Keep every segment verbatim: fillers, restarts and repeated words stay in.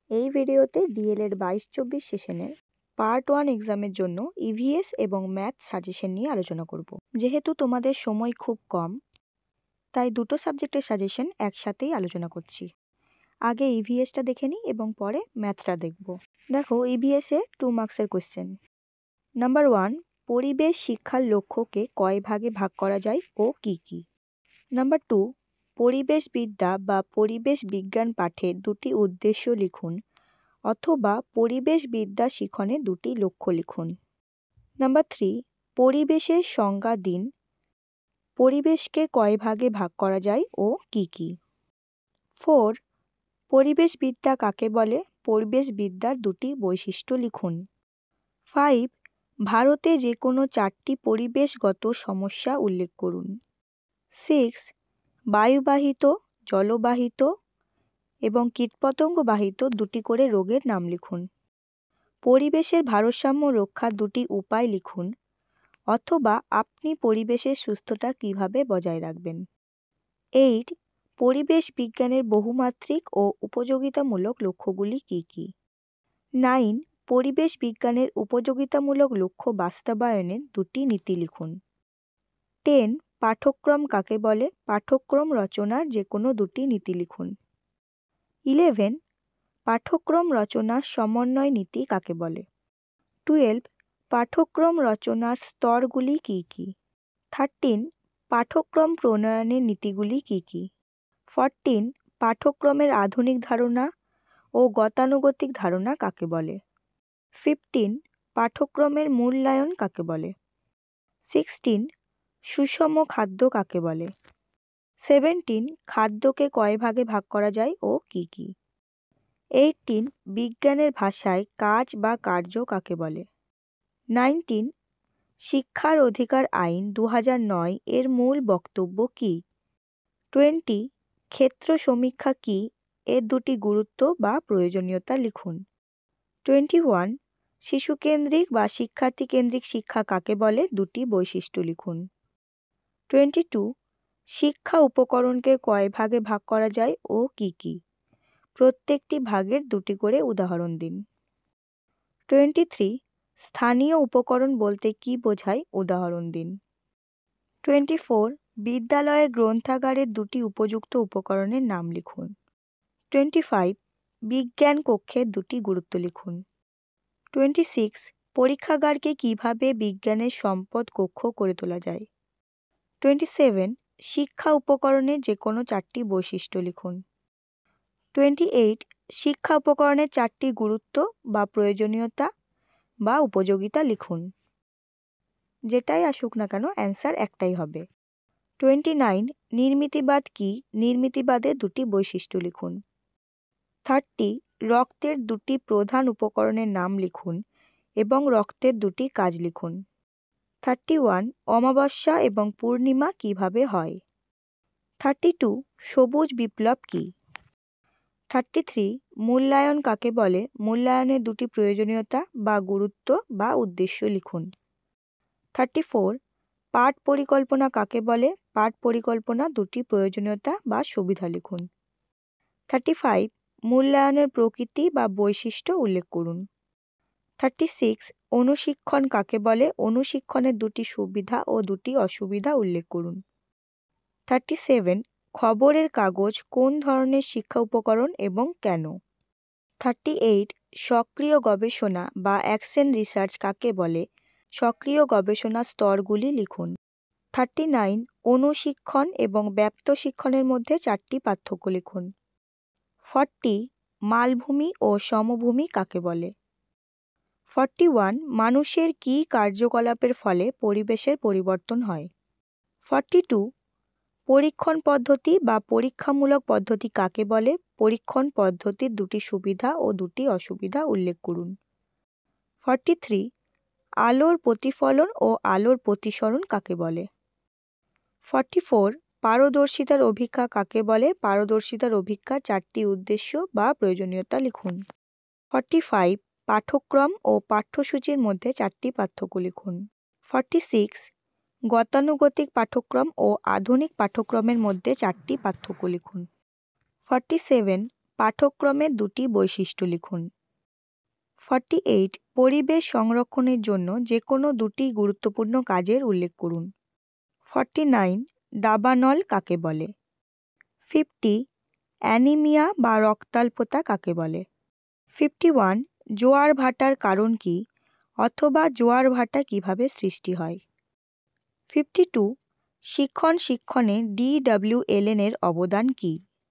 এই ভিডিওতে ডিএলএড বাইশ চব্বিশ সেশনের পার্ট ওয়ান এক্সামের জন্য ইভিএস এবং ম্যাথ সাজেশন নিয়ে আলোচনা করব। যেহেতু তোমাদের সময় খুব কম, তাই দুটো সাবজেক্টের সাজেশন একসাথেই আলোচনা করছি। আগে ইভিএসটা দেখে নিই এবং পরে ম্যাথটা দেখব। দেখো, ইভিএসে টু মার্কসের কোয়েশ্চেন। নাম্বার ওয়ান, পরিবেশ শিক্ষার লক্ষ্যকে কয় ভাগে ভাগ করা যায় ও কি কি? নাম্বার টু, পরিবেশবিদ্যা বা পরিবেশ বিজ্ঞান পাঠে দুটি উদ্দেশ্য লিখুন অথবা পরিবেশবিদ্যা শিখনে দুটি লক্ষ্য লিখুন। নাম্বার থ্রি, পরিবেশের সংজ্ঞা দিন। পরিবেশকে কয় ভাগে ভাগ করা যায় ও কি কি? ফোর, পরিবেশবিদ্যা কাকে বলে? পরিবেশবিদ্যার দুটি বৈশিষ্ট্য লিখুন। ফাইভ, ভারতে যে কোনো চারটি পরিবেশগত সমস্যা উল্লেখ করুন। সিক্স, বায়ুবাহিত, জলবাহিত এবং কীটপতঙ্গবাহিত দুটি করে রোগের নাম লিখুন। পরিবেশের ভারসাম্য রক্ষার দুটি উপায় লিখুন অথবা আপনি পরিবেশের সুস্থতা কিভাবে বজায় রাখবেন। এইট, পরিবেশ বিজ্ঞানের বহুমাত্রিক ও উপযোগিতামূলক লক্ষ্যগুলি কি কি? নাইন, পরিবেশ বিজ্ঞানের উপযোগিতামূলক লক্ষ্য বাস্তবায়নের দুটি নীতি লিখুন। টেন, পাঠ্যক্রম কাকে বলে? পাঠ্যক্রম রচনার যে কোনো দুটি নীতি লিখুন। ইলেভেন, পাঠ্যক্রম রচনার সমন্বয় নীতি কাকে বলে? টুয়েলভ, পাঠ্যক্রম রচনার স্তরগুলি কি কি? থার্টিন, পাঠ্যক্রম প্রণয়নের নীতিগুলি কি কি? ফোরটিন, পাঠ্যক্রমের আধুনিক ধারণা ও গতানুগতিক ধারণা কাকে বলে? ফিফটিন, পাঠ্যক্রমের মূল্যায়ন কাকে বলে? সিক্সটিন, সুষম খাদ্য কাকে বলে? সেভেন্টিন, খাদ্যকে কয় ভাগে ভাগ করা যায় ও কি কি? এইটিন, বিজ্ঞানের ভাষায় কাজ বা কার্য কাকে বলে? নাইনটিন, শিক্ষার অধিকার আইন দু হাজার নয় এর মূল বক্তব্য কি? টোয়েন্টি, ক্ষেত্র সমীক্ষা কি? এর দুটি গুরুত্ব বা প্রয়োজনীয়তা লিখুন। টোয়েন্টি ওয়ান, শিশুকেন্দ্রিক বা শিক্ষার্থী কেন্দ্রিক শিক্ষা কাকে বলে? দুটি বৈশিষ্ট্য লিখুন। টোয়েন্টি টু, শিক্ষা উপকরণকে কয় ভাগে ভাগ করা যায় ও কি কি? প্রত্যেকটি ভাগের দুটি করে উদাহরণ দিন। টোয়েন্টি থ্রি, স্থানীয় উপকরণ বলতে কি বোঝায়? উদাহরণ দিন। টোয়েন্টি ফোর, বিদ্যালয়ের গ্রন্থাগারের দুটি উপযুক্ত উপকরণের নাম লিখুন। টোয়েন্টি ফাইভ, বিজ্ঞান কক্ষের দুটি গুরুত্ব লিখুন। টোয়েন্টি সিক্স, পরীক্ষাগারকে কিভাবে বিজ্ঞানের সম্পদ কক্ষ করে তোলা যায়? টোয়েন্টি সেভেন, শিক্ষা উপকরণের যে কোনো চারটি বৈশিষ্ট্য লিখুন। টোয়েন্টি এইট, শিক্ষা উপকরণের চারটি গুরুত্ব বা প্রয়োজনীয়তা বা উপযোগিতা লিখুন। যেটাই আসুক না কেন, অ্যান্সার একটাই হবে। টোয়েন্টি নাইন, নির্মিতিবাদ কি? নির্মিতিবাদের দুটি বৈশিষ্ট্য লিখুন। থার্টি, রক্তের দুটি প্রধান উপকরণের নাম লিখুন এবং রক্তের দুটি কাজ লিখুন। থার্টি ওয়ান, অমাবস্যা এবং পূর্ণিমা কিভাবে হয়? থার্টি টু, সবুজ বিপ্লব কি? থার্টি থ্রি, মূল্যায়ন কাকে বলে? মূল্যায়নের দুটি প্রয়োজনীয়তা বা গুরুত্ব বা উদ্দেশ্য লিখুন। থার্টি ফোর, পাঠ পরিকল্পনা কাকে বলে? পাঠ পরিকল্পনা দুটি প্রয়োজনীয়তা বা সুবিধা লিখুন। থার্টি ফাইভ, মূল্যায়নের প্রকৃতি বা বৈশিষ্ট্য উল্লেখ করুন। থার্টি সিক্স, অনুশিক্ষণ কাকে বলে? অনুশিক্ষণের দুটি সুবিধা ও দুটি অসুবিধা উল্লেখ করুন। থার্টি সেভেন, খবরের কাগজ কোন ধরনের শিক্ষা উপকরণ এবং কেন? থার্টি এইট, সক্রিয় গবেষণা বা অ্যাকশন রিসার্চ কাকে বলে? সক্রিয় গবেষণা স্তরগুলি লিখুন। থার্টি নাইন, অনুশিক্ষণ এবং ব্যাপ্ত শিক্ষণের মধ্যে চারটি পার্থক্য লিখুন। ফর্টি, মালভূমি ও সমভূমি কাকে বলে? ফর্টি ওয়ান, মানুষের কী কার্যকলাপের ফলে পরিবেশের পরিবর্তন হয়? ফর্টি টু, পরীক্ষণ পদ্ধতি বা পরীক্ষামূলক পদ্ধতি কাকে বলে? পরীক্ষণ পদ্ধতির দুটি সুবিধা ও দুটি অসুবিধা উল্লেখ করুন। ফর্টি থ্রি, আলোর প্রতিফলন ও আলোর প্রতিসরণ কাকে বলে? ফর্টি ফোর, পারদর্শিতার অভিক্ষা কাকে বলে? পারদর্শিতার অভিক্ষার চারটি উদ্দেশ্য বা প্রয়োজনীয়তা লিখুন। ফর্টি ফাইভ, পাঠ্যক্রম ও পাঠ্যসূচির মধ্যে চারটি পার্থক্য লিখুন। ফর্টি সিক্স, গতানুগতিক পাঠ্যক্রম ও আধুনিক পাঠ্যক্রমের মধ্যে চারটি পার্থক্য লিখুন। ফর্টি সেভেন, পাঠ্যক্রমের দুটি বৈশিষ্ট্য লিখুন। ফর্টি এইট পরিবেশ সংরক্ষণের জন্য যে কোনো দুটি গুরুত্বপূর্ণ কাজের উল্লেখ করুন। ফর্টি নাইন দাবানল কাকে বলে? ফিফটি অ্যানিমিয়া বা রক্তাল্পতা কাকে বলে? ফিফটি ওয়ান জোয়ার ভাটার কারণ কি অথবা জোয়ার ভাটা কিভাবে সৃষ্টি হয়? ফিফটি টু শিক্ষণ শিক্ষণে ডি ডাব্লিউ এল এন এর অবদান কি?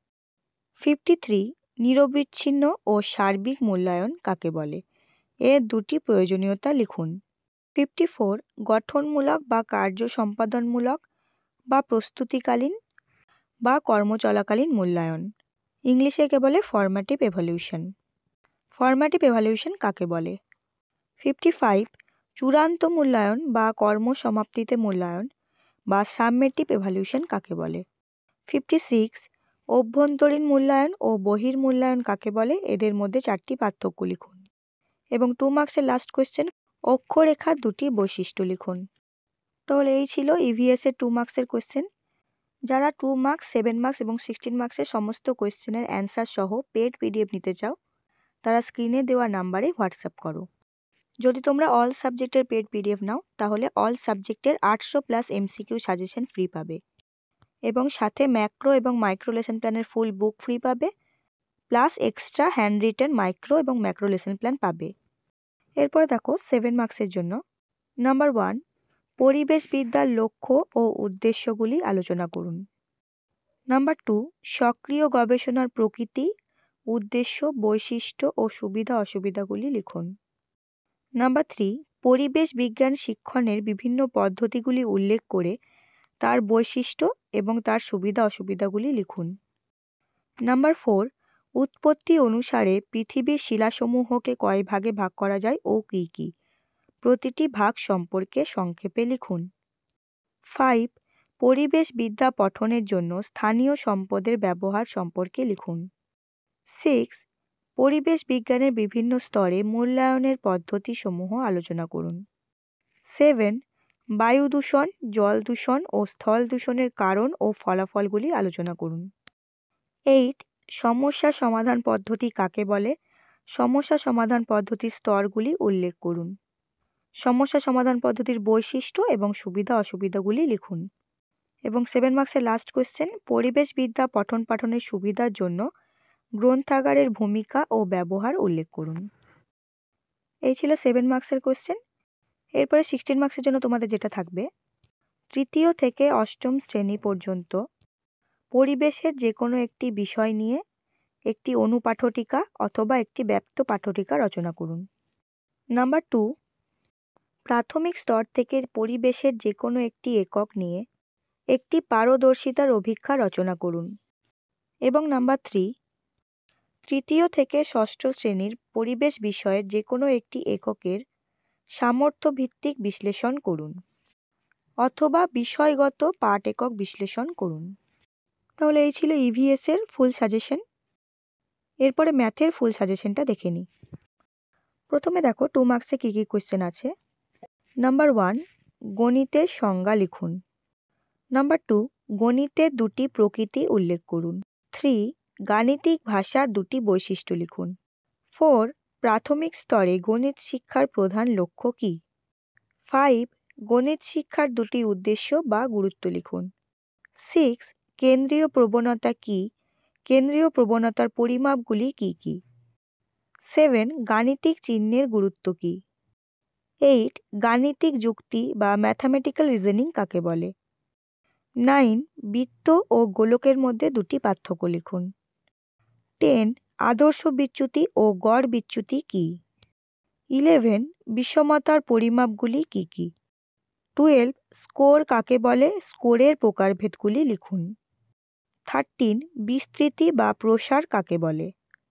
ফিফটি থ্রি নিরবিচ্ছিন্ন ও সার্বিক মূল্যায়ন কাকে বলে? এর দুটি প্রয়োজনীয়তা লিখুন। ফিফটি ফোর গঠনমূলক বা কার্য সম্পাদনমূলক বা প্রস্তুতিকালীন বা কর্মচলাকালীন মূল্যায়ন, ইংলিশে একে বলে ফর্ম্যাটিভ এভালিউশন। ফর্ম্যাটিভ এভালিউশন কাকে বলে? ফিফটি ফাইভ চূড়ান্ত মূল্যায়ন বা কর্মসমাপ্তিতে মূল্যায়ন বা সাবমেটিভ এভালিউশন কাকে বলে? ফিফটি সিক্স অভ্যন্তরীণ মূল্যায়ন ও বহির্মূল্যায়ন কাকে বলে? এদের মধ্যে চারটি পার্থক্য লিখুন। এবং টু মার্কসের লাস্ট কোয়েশ্চেন অক্ষরেখার দুটি বৈশিষ্ট্য লিখুন। তাহলে এই ছিল ইভিএস এর টু মার্কসের কোয়েশ্চেন। যারা টু মার্কস, সেভেন মার্কস এবং সিক্সটিন মার্কসের সমস্ত কোয়েশ্চেনের অ্যান্সার সহ পেড পিডিএফ নিতে চাও, তারা স্ক্রিনে দেওয়া নাম্বারে হোয়াটসঅ্যাপ করো। যদি তোমরা অল সাবজেক্টের পেড পিডিএফ নাও তাহলে অল সাবজেক্টের আটশো প্লাস এমসিকিউ সাজেশন ফ্রি পাবে এবং সাথে ম্যাক্রো এবং মাইক্রো লেসন প্ল্যানের ফুল বুক ফ্রি পাবে, plus extra handwritten micro এবং ম্যাক্রো লেসন প্ল্যান পাবে। এরপর দেখো সেভেন মার্কসের জন্য নাম্বার ওয়ান পরিবেশবিদ্যার লক্ষ্য ও উদ্দেশ্যগুলি আলোচনা করুন। নাম্বার টু সক্রিয় গবেষণার প্রকৃতি, উদ্দেশ্য, বৈশিষ্ট্য ও সুবিধা অসুবিধাগুলি লিখুন। নাম্বার থ্রি পরিবেশ বিজ্ঞান শিক্ষণের বিভিন্ন পদ্ধতিগুলি উল্লেখ করে তার বৈশিষ্ট্য এবং তার সুবিধা অসুবিধাগুলি লিখুন। নাম্বার ফোর উৎপত্তি অনুসারে পৃথিবীর শিলাসমূহকে কয় ভাগে ভাগ করা যায় ও কী কী, প্রতিটি ভাগ সম্পর্কে সংক্ষেপে লিখুন। ফাইভ পরিবেশবিদ্যা পঠনের জন্য স্থানীয় সম্পদের ব্যবহার সম্পর্কে লিখুন। সিক্স পরিবেশ বিজ্ঞানের বিভিন্ন স্তরে মূল্যায়নের পদ্ধতিসমূহ আলোচনা করুন। সেভেন বায়ু দূষণ, জল দূষণ ও স্থল দূষণের কারণ ও ফলাফলগুলি আলোচনা করুন। এইট সমস্যা সমাধান পদ্ধতি কাকে বলে? সমস্যা সমাধান পদ্ধতির স্তরগুলি উল্লেখ করুন। সমস্যা সমাধান পদ্ধতির বৈশিষ্ট্য এবং সুবিধা অসুবিধাগুলি লিখুন। এবং সেভেন মার্কসের লাস্ট কোয়েশ্চেন পরিবেশবিদ্যা পঠন পাঠনের সুবিধার জন্য গ্রন্থাগারের ভূমিকা ও ব্যবহার উল্লেখ করুন। এই ছিল সেভেন মার্কসের কোয়েশ্চেন। এরপরে সিক্সটিন মার্কসের জন্য তোমাদের যেটা থাকবে, তৃতীয় থেকে অষ্টম শ্রেণী পর্যন্ত পরিবেশের যে কোনো একটি বিষয় নিয়ে একটি অনুপাঠটিকা অথবা একটি ব্যপ্ত পাঠটিকা রচনা করুন। নাম্বার টু প্রাথমিক স্তর থেকে পরিবেশের যে কোনো একটি একক নিয়ে একটি পারদর্শিতার অভিক্ষা রচনা করুন। এবং নাম্বার থ্রি তৃতীয় থেকে ষষ্ঠ শ্রেণীর পরিবেশ বিষয়ের যে কোনো একটি এককের সামর্থ্য ভিত্তিক বিশ্লেষণ করুন অথবা বিষয়গত পাঠ একক বিশ্লেষণ করুন। তাহলে এই ছিল ইভিএস এর ফুল সাজেশন। এরপরে ম্যাথের ফুল সাজেশনটা দেখে নিই। প্রথমে দেখো টু মার্কসে কী কী কোয়েশ্চেন আছে। নাম্বার ওয়ান গণিতের সংজ্ঞা লিখুন। নাম্বার টু গণিতের দুটি প্রকৃতি উল্লেখ করুন। থ্রি গাণিতিক ভাষার দুটি বৈশিষ্ট্য লিখুন। ফোর প্রাথমিক স্তরে গণিত শিক্ষার প্রধান লক্ষ্য কী? ফাইভ গণিত শিক্ষার দুটি উদ্দেশ্য বা গুরুত্ব লিখুন। সিক্স কেন্দ্রীয় প্রবণতা কী? কেন্দ্রীয় প্রবণতার পরিমাপগুলি কী কী? সেভেন গাণিতিক চিহ্নের গুরুত্ব কী? এইট গাণিতিক যুক্তি বা ম্যাথামেটিক্যাল রিজনিং কাকে বলে? নাইন বৃত্ত ও গোলকের মধ্যে দুটি পার্থক্য লিখুন। টেন আদর্শ বিচ্যুতি ও গড় বিচ্যুতি কী? ইলেভেন বিষমতার পরিমাপগুলি কী কী? টুয়েলভ স্কোর কাকে বলে? স্কোরের প্রকারভেদগুলি লিখুন। থার্টিন বিস্তৃতি বা প্রসার কাকে বলে?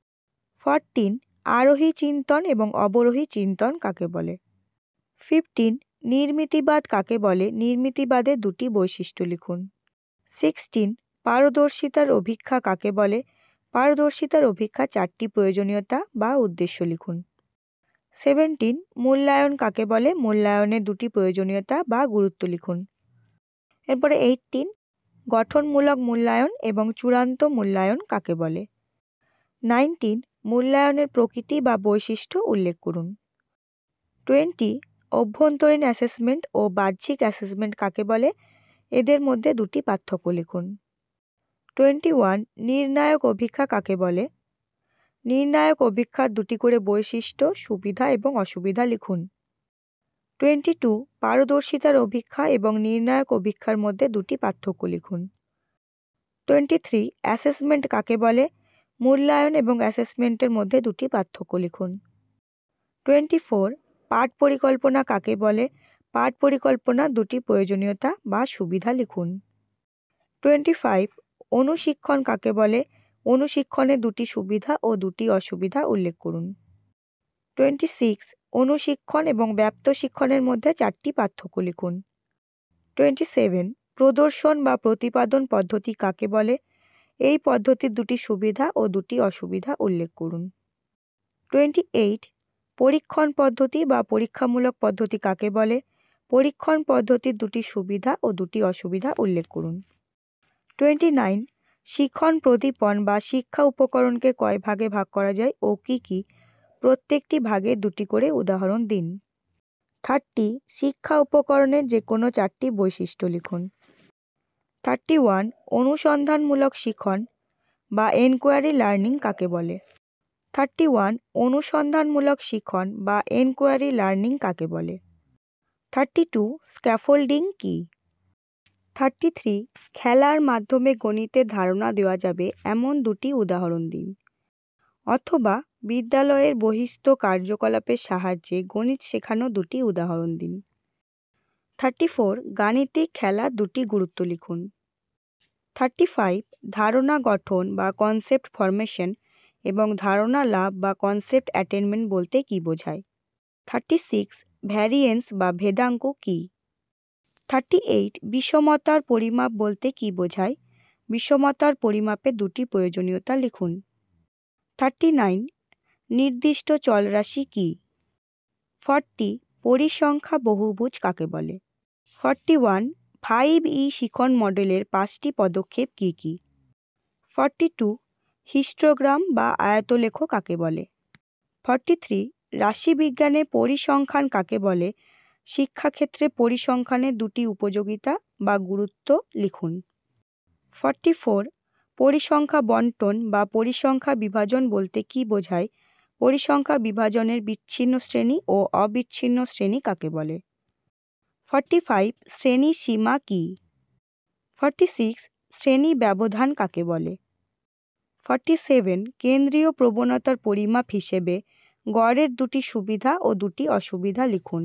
ফোরটিন আরোহী চিন্তন এবং অবরোহী চিন্তন কাকে বলে? ফিফটিন নির্মিতিবাদ কাকে বলে? নির্মিতিবাদের দুটি বৈশিষ্ট্য লিখুন। সিক্সটিন পারদর্শিতার অভিক্ষা কাকে বলে? পারদর্শিতার অভিক্ষা চারটি প্রয়োজনীয়তা বা উদ্দেশ্য লিখুন। সেভেন্টিন মূল্যায়ন কাকে বলে? মূল্যায়নের দুটি প্রয়োজনীয়তা বা গুরুত্ব লিখুন। এরপরে এইটিন গঠনমূলক মূল্যায়ন এবং চূড়ান্ত মূল্যায়ন কাকে বলে? নাইনটিন মূল্যায়নের প্রকৃতি বা বৈশিষ্ট্য উল্লেখ করুন। টোয়েন্টি অভ্যন্তরীণ অ্যাসেসমেন্ট ও বাহ্যিক অ্যাসেসমেন্ট কাকে বলে, এদের মধ্যে দুটি পার্থক্য লিখুন। টোয়েন্টি ওয়ান নির্ণায়ক অভিক্ষা কাকে বলে, নির্ণায়ক অভিক্ষার দুটি করে বৈশিষ্ট্য, সুবিধা এবং অসুবিধা লিখুন। টোয়েন্টি টু পারদর্শিতার অভিক্ষা এবং নির্ণায়ক অভিক্ষার মধ্যে দুটি পার্থক্য লিখুন। টোয়েন্টি থ্রি অ্যাসেসমেন্ট কাকে বলে, মূল্যায়ন এবং অ্যাসেসমেন্টের মধ্যে দুটি পার্থক্য লিখুন। টোয়েন্টি ফোর পাঠ পরিকল্পনা কাকে বলে, পাঠ পরিকল্পনার দুটি প্রয়োজনীয়তা বা সুবিধা লিখুন। টোয়েন্টি ফাইভ অনুশিক্ষণ কাকে বলে, অনুশিক্ষণের দুটি সুবিধা ও দুটি অসুবিধা উল্লেখ করুন। টোয়েন্টি সিক্স অনুশিক্ষণ এবং ব্যাপ্ত শিক্ষণের মধ্যে চারটি পার্থক্য লিখুন। টোয়েন্টি সেভেন প্রদর্শন বা প্রতিপাদন পদ্ধতি কাকে বলে, এই পদ্ধতির দুটি সুবিধা ও দুটি অসুবিধা উল্লেখ করুন। টোয়েন্টি এইট পরীক্ষণ পদ্ধতি বা পরীক্ষামূলক পদ্ধতি কাকে বলে, পরীক্ষণ পদ্ধতির দুটি সুবিধা ও দুটি অসুবিধা উল্লেখ করুন। টোয়েন্টি নাইন শিক্ষণ প্রদীপন বা শিক্ষা উপকরণকে কয় ভাগে ভাগ করা যায় ও কি কি, প্রত্যেকটি ভাগে দুটি করে উদাহরণ দিন। থার্টি শিক্ষা উপকরণের যে কোনো চারটি বৈশিষ্ট্য লিখুন। থার্টি ওয়ান অনুসন্ধানমূলক শিখন বা এনকোয়ারি লার্নিং কাকে বলে, থার্টি ওয়ান অনুসন্ধানমূলক শিখন বা এনকোয়ারি লার্নিং কাকে বলে। থার্টি টু স্ক্যাফোল্ডিং কি। থার্টি থ্রি খেলার মাধ্যমে গণিতের ধারণা দেওয়া যাবে এমন দুটি উদাহরণ দিন, অথবা বিদ্যালয়ের বহিস্থ কার্যকলাপের সাহায্যে গণিত শেখানো দুটি উদাহরণ দিন। থার্টি ফোর গাণিতিক খেলার দুটি গুরুত্ব লিখুন। থার্টি ফাইভ ধারণা গঠন বা কনসেপ্ট ফরমেশন এবং ধারণা লাভ বা কনসেপ্ট অ্যাটেনমেন্ট বলতে কী বোঝায়। থার্টি সিক্স ভ্যারিয়েন্স বা ভেদাঙ্ক কী। থার্টি এইট বিষমতার পরিমাপ বলতে কী বোঝায়, বিষমতার পরিমাপের দুটি প্রয়োজনীয়তা লিখুন। থার্টি নাইন নির্দিষ্ট চলরাশি কী। ফর্টি পরিসংখ্যা বহুভুজ কাকে বলে। ফর্টি ওয়ান ফাইভ ই শিখন মডেলের পাঁচটি পদক্ষেপ কী কী। ফর্টি টু হিস্টোগ্রাম বা আয়তলেখ কাকে বলে। ফর্টি থ্রি রাশিবিজ্ঞানে পরিসংখ্যান কাকে বলে, শিক্ষাক্ষেত্রে পরিসংখ্যানের দুটি উপযোগিতা বা গুরুত্ব লিখুন। ফর্টি ফোর পরিসংখ্যা বন্টন বা পরিসংখ্যা বিভাজন বলতে কী বোঝায়, পরিসংখ্যা বিভাজনের বিচ্ছিন্ন শ্রেণী ও অবিচ্ছিন্ন শ্রেণী কাকে বলে। ফর্টি ফাইভ শ্রেণী সীমা কী। ফর্টি সিক্স শ্রেণী ব্যবধান কাকে বলে। ফর্টি সেভেন কেন্দ্রীয় প্রবণতার পরিমাপ হিসেবে গড়ের দুটি সুবিধা ও দুটি অসুবিধা লিখুন।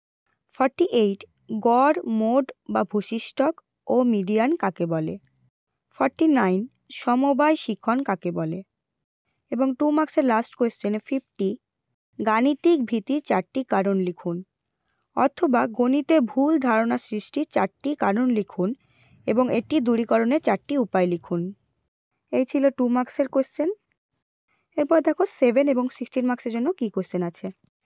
ফর্টি এইট গড়, মোড বা ভূশিষ্টক ও মিডিয়ান কাকে বলে। ফর্টি নাইন সমবায় শিখন কাকে বলে। এবং টু মার্কসের লাস্ট কোয়েশ্চেনে ফিফটি গাণিতিক ভীতির চারটি কারণ লিখুন, অথবা গণিতে ভুল ধারণা সৃষ্টির চারটি কারণ লিখুন এবং এটি দূরীকরণের চারটি উপায় লিখুন। এই ছিল টু মার্কসের কোয়েশ্চেন। এরপর দেখো সেভেন এবং সিক্সটিন মার্কসের জন্য কী কোয়েশ্চেন আছে।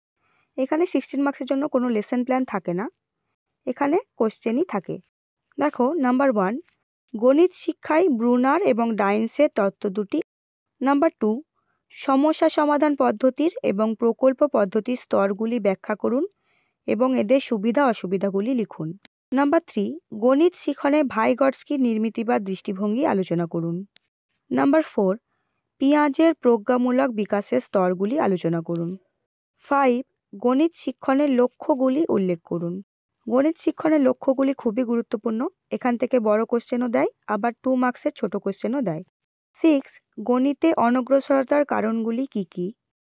এখানে সিক্সটিন মার্কসের জন্য কোনো লেসন প্ল্যান থাকে না, এখানে কোয়েশ্চেনই থাকে। দেখো নাম্বার ওয়ান গণিত শিক্ষায় ব্রুনার এবং ডাইনসের তত্ত্ব দুটি। নাম্বার টু সমস্যা সমাধান পদ্ধতির এবং প্রকল্প পদ্ধতির স্তরগুলি ব্যাখ্যা করুন এবং এদের সুবিধা অসুবিধাগুলি লিখুন। নাম্বার থ্রি গণিত শিখনে ভাইগটস্কির নির্মিতিবাদ দৃষ্টিভঙ্গি আলোচনা করুন। নাম্বার ফোর পিঁয়াজের প্রজ্ঞামূলক বিকাশের স্তরগুলি আলোচনা করুন। ফাইভ গণিত শিক্ষণের লক্ষ্যগুলি উল্লেখ করুন। গণিত শিক্ষণের লক্ষ্যগুলি খুবই গুরুত্বপূর্ণ, এখান থেকে বড় কোশ্চেনও দেয়, আবার টু মার্কসের ছোট কোশ্চেনও দেয়। সিক্স গণিতে অনগ্রসরতার কারণগুলি কি কি,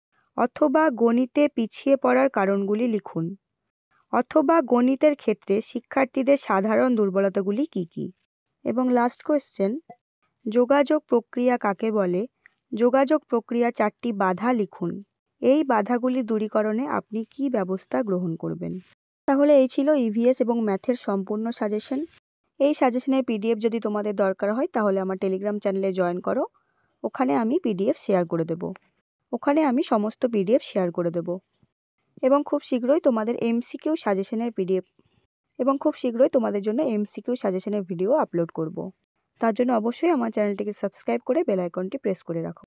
অথবা গণিতে পিছিয়ে পড়ার কারণগুলি লিখুন, অথবা গণিতের ক্ষেত্রে শিক্ষার্থীদের সাধারণ দুর্বলতাগুলি কি কি। এবং লাস্ট কোয়েশ্চেন যোগাযোগ প্রক্রিয়া কাকে বলে, যোগাযোগ প্রক্রিয়া চারটি বাধা লিখুন, এই বাধাগুলি দূরীকরণে আপনি কি ব্যবস্থা গ্রহণ করবেন। তাহলে এই ছিল ইভিএস এবং ম্যাথের সম্পূর্ণ সাজেশন। এই সাজেশনের পিডিএফ যদি তোমাদের দরকার হয় তাহলে আমার টেলিগ্রাম চ্যানেলে জয়েন করো, ওখানে আমি পিডিএফ শেয়ার করে দেব, ওখানে আমি সমস্ত পিডিএফ শেয়ার করে দেব। এবং খুব শীঘ্রই তোমাদের এমসিকিউ সাজেশনের পিডিএফ এবং খুব শীঘ্রই তোমাদের জন্য এমসিকিউ সাজেশনের ভিডিও আপলোড করব। তার জন্য অবশ্যই আমার চ্যানেলটিকে সাবস্ক্রাইব করে বেল আইকনটি প্রেস করে রাখো।